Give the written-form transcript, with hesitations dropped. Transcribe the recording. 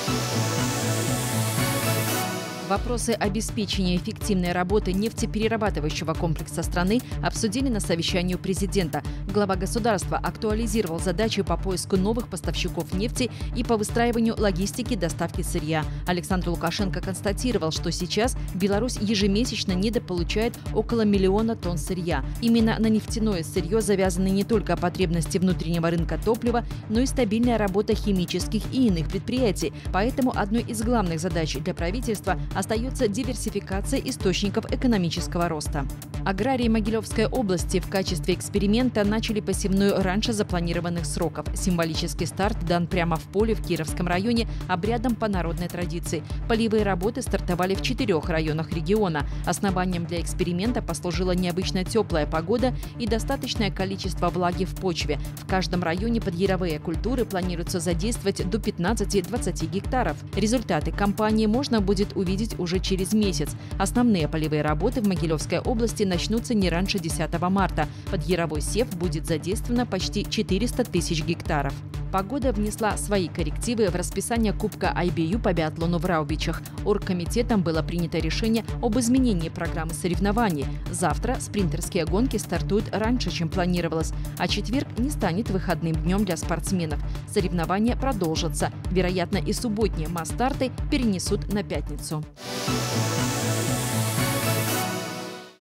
Вопросы обеспечения эффективной работы нефтеперерабатывающего комплекса страны обсудили на совещании у президента. Глава государства актуализировал задачи по поиску новых поставщиков нефти и по выстраиванию логистики доставки сырья. Александр Лукашенко констатировал, что сейчас Беларусь ежемесячно недополучает около 1 миллиона тонн сырья. Именно на нефтяное сырье завязаны не только потребности внутреннего рынка топлива, но и стабильная работа химических и иных предприятий. Поэтому одной из главных задач для правительства остается диверсификация источников экономического роста. Аграрии Могилевской области в качестве эксперимента начали посевную раньше запланированных сроков. Символический старт дан прямо в поле в Кировском районе обрядом по народной традиции. Полевые работы стартовали в 4 районах региона. Основанием для эксперимента послужила необычно теплая погода и достаточное количество влаги в почве. В каждом районе под яровые культуры планируется задействовать до 15-20 гектаров. Результаты кампании можно будет увидеть уже через месяц. Основные полевые работы в Могилевской области начнутся не раньше 10 марта. Под яровой сев будет задействовано почти 400 тысяч гектаров. Погода внесла свои коррективы в расписание Кубка IBU по биатлону в Раубичах. Оргкомитетом было принято решение об изменении программы соревнований. Завтра спринтерские гонки стартуют раньше, чем планировалось, а четверг не станет выходным днем для спортсменов. Соревнования продолжатся. Вероятно, и субботние масс-старты перенесут на пятницу.